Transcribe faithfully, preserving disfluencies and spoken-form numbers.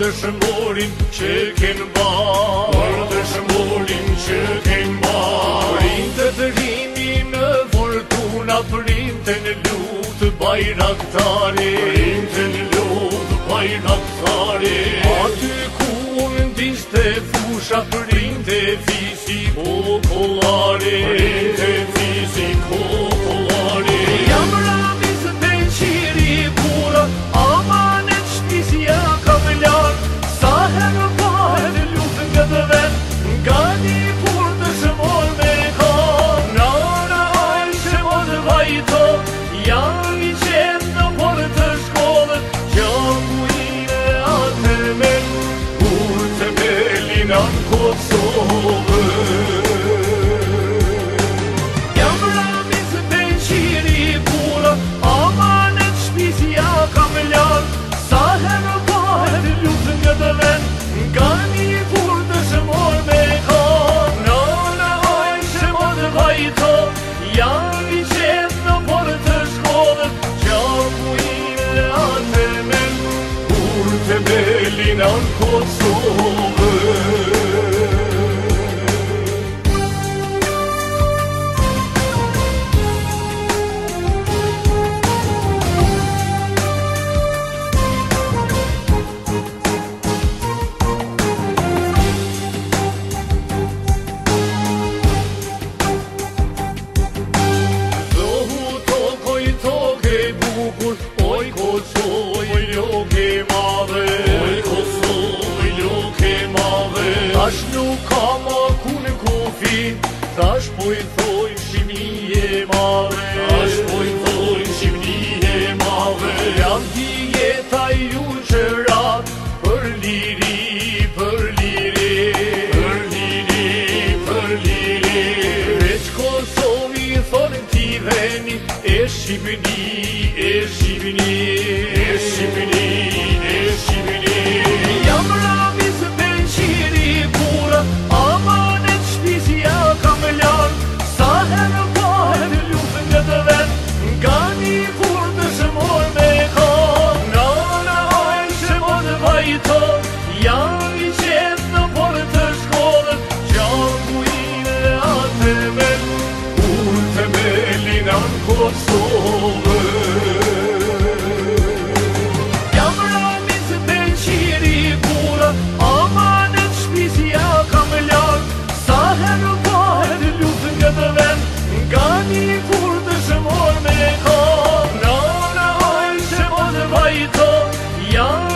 dëshmorin që ken bërë, për dëshmorin që ken bërë. Printe të rimi në fortuna, printe në lutë bajraktari, printe në lutë bajraktari. Aty ku unë ndiste fusha, printe fisi popullari, printe fisi popullari. Jam ramis të qiri pura, amanet shpisja kam larë, sa herë pahet lutë nga të vetë, nga një kur të shëmor me ka. Nana ajë shëmor vajto, jam i qenë në porë të shkollët, gjangu ime atë me, kur të melin anë Kosovë. Jam ramis të qiri pura, amanet shpisja kam larë, sa herë pahet lutë nga të vetë, nga një kur të shëmor me ka. Nana ajë shëmor vajto, jam i qenë në porë të shkollët, gjangu ime atë me, kur të melin anë Kosovë. Oj Kosovë, loke madhe, oj Kosovë, loke madhe. Tash nuk ka ma ku në kufi, tash po i thoj shqimnije madhe, tash po i thoj shqimnije madhe. Jam ti jeta ju qëra, për liri, për liri, për liri, për liri. Veç Kosovi thonë ti veni, e Shqipëni, e Shqipëni, e Shqipëni, e Shqipëni. Jam ramis me qiri pura, amanet shpisja kam larë, sa herë pahet lutë nga të vetë, nga një kur të shëmor me ka. Nana ajë shëmor vajto, jam i qenë në porë të shkollët, gjangu ime atë me, kur të melin anë Kosovë. Jam ramis me qiri pura, amanet shpisja kam larë, sa herë pahet lutë nga të vetë, nga një kur të shëmor me ka. Nana ajë shëmor vajto, jam